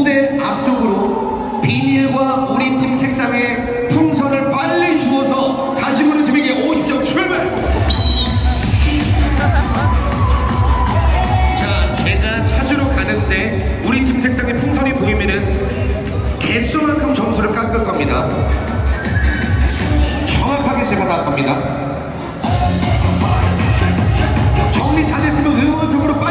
무대 앞쪽으로 비닐과 우리 팀 색상의 풍선을 빨리 주워서 가지고 있는 팀에게 오십시오. 출발! 자, 제가 찾으러 가는데 우리 팀 색상의 풍선이 보이면은 개수만큼 점수를 깎을 겁니다. 정확하게 제가 다 갑니다. 정리 다 됐으면 응원 속으로